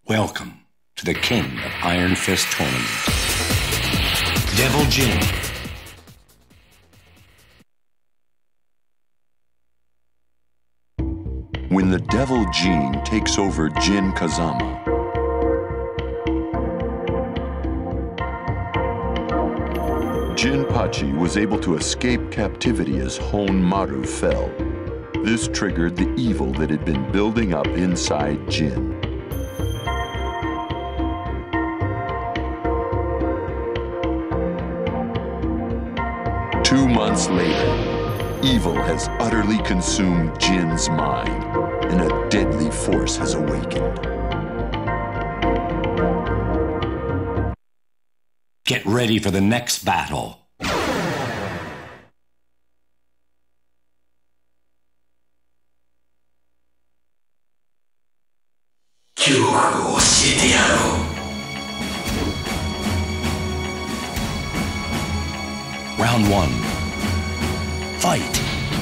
Welcome to the King of Iron Fist Tournament, Devil Jin. When the Devil Gene takes over Jin Kazama, Jinpachi was able to escape captivity as Hon Maru fell. This triggered the evil that had been building up inside Jin. Months later, evil has utterly consumed Jin's mind, and a deadly force has awakened. Get ready for the next battle. Round one. Fight.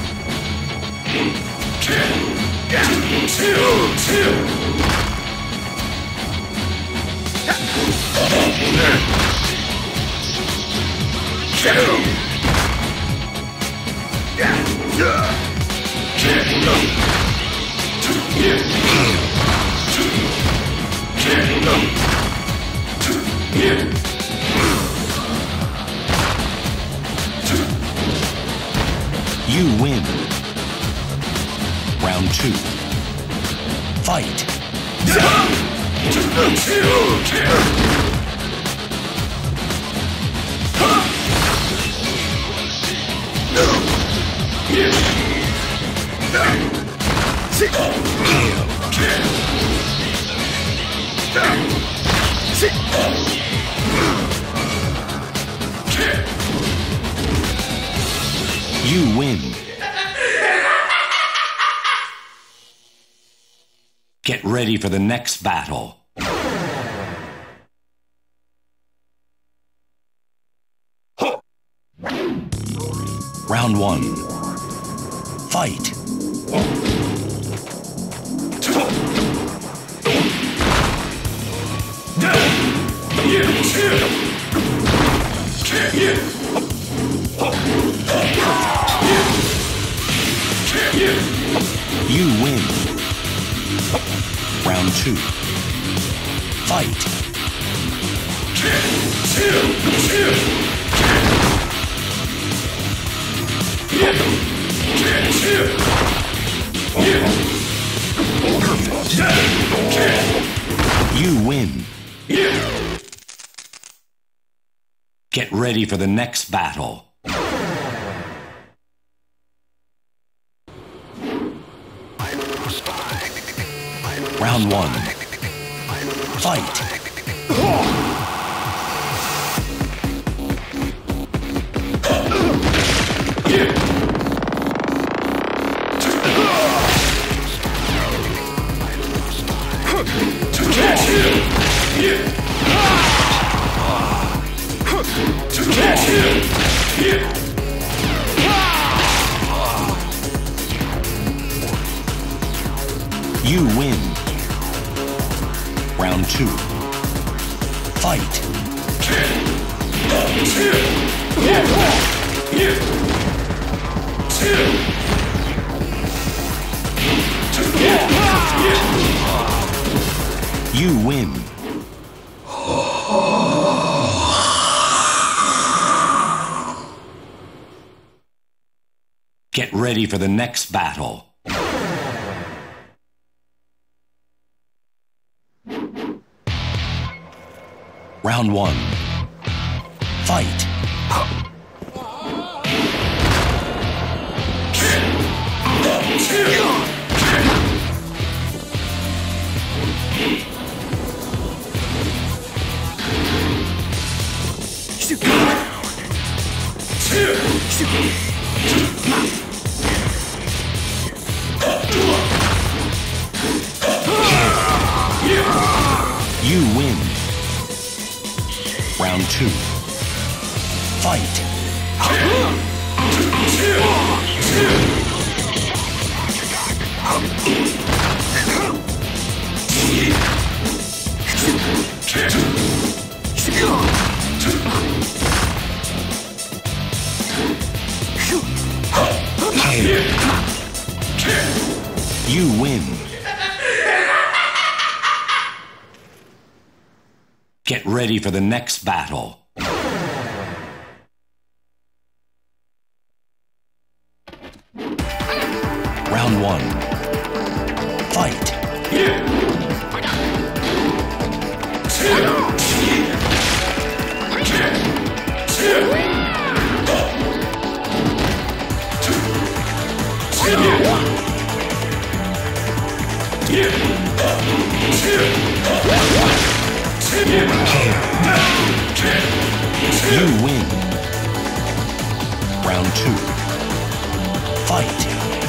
You win. Round two. Fight. You win. Get ready for the next battle. Round one. Fight. You win. Round two. Fight. Perfect. You win. Get ready for the next battle. Round one. Fight. You win. Round two. Fight. You win. Get ready for the next battle. Round one. Fight. You win. Round two. Fight. You win. Get ready for the next battle. Round 1. Fight. You win. Round 2. Fight.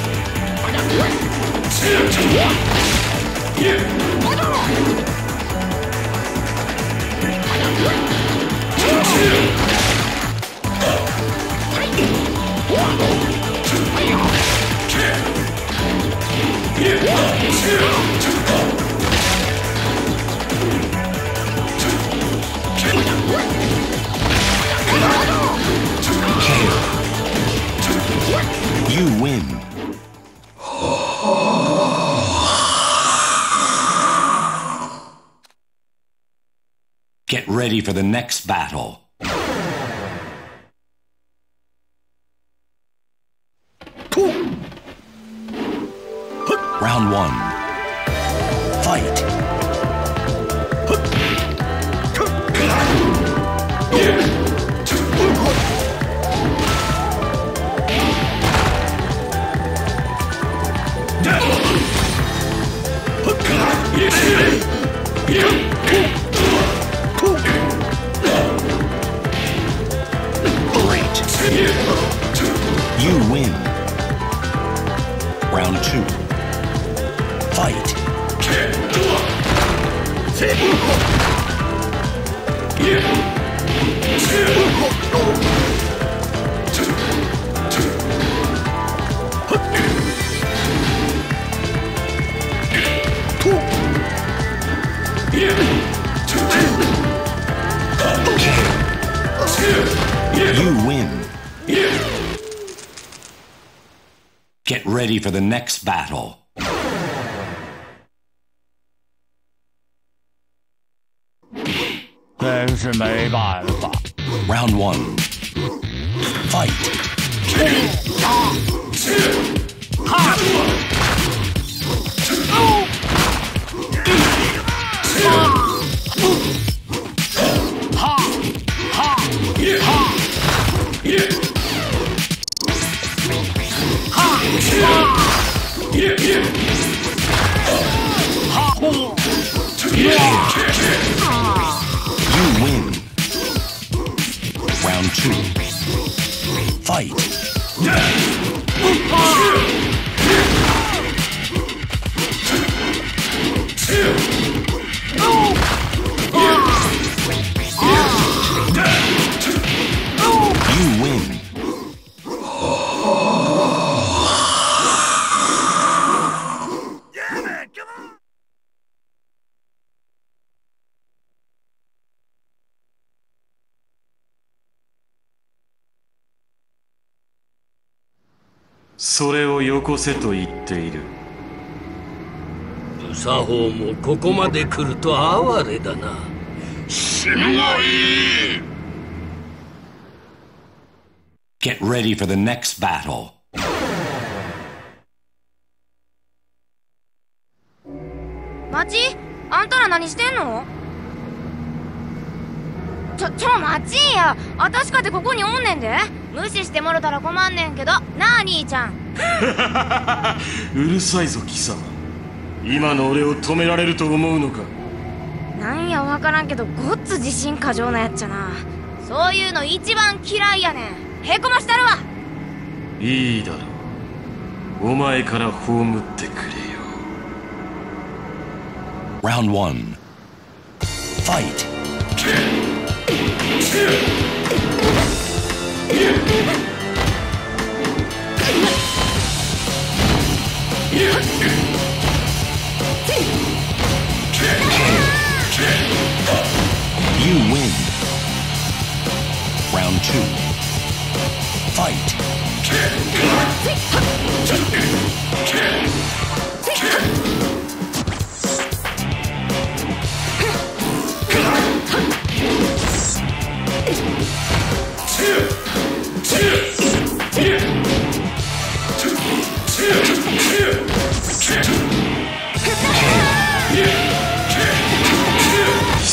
You win. Get ready for the next battle. Round 1. Fight. Great. You win. Round 2. Fight. You win. Get ready for the next battle. Round 1. Fight. You win. Round 2. Fight. You win. それをよこせと言っている。 無作法もここまで来ると哀れだな。死ぬがいい。 Get ready for the next battle. マチ、あんたら何してんの？待ちんや。あたしかてここにおんねんで。無視してもろたら困んねんけどなあ、兄ちゃん。 うるさいぞ貴様。今の俺を止められると思うのか。 なんやわからんけどごっつ自信過剰なやっちゃな。そういうの一番嫌いやねん。へこましたるわ。 いいだろう。お前から葬ってくれよ。 Round 1. Fight.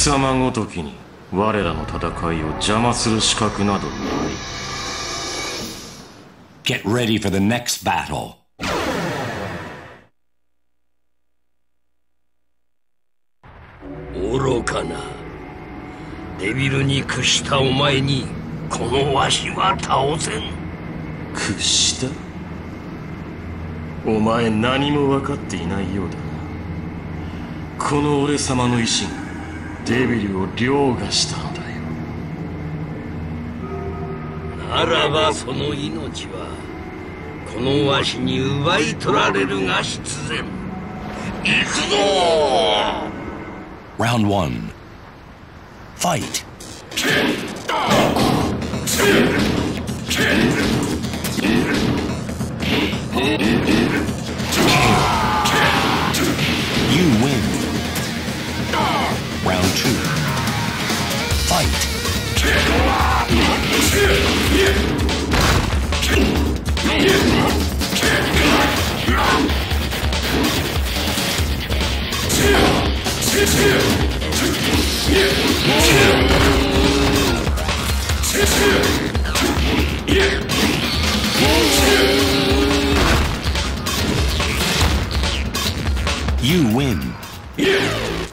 様ごときに我らの戦いを邪魔する資格などない。 Get ready for the next battle. 愚かな。デビルに屈したお前にこのわしは倒せん。 屈した？お前何も分かっていないようだな。この俺様の意志がデビルを凌駕したのだよ。 ならばその命はこのわしに奪い取られるが必然。行くぞー。 Round 1. Fight. You win. Round 2. Fight. You win.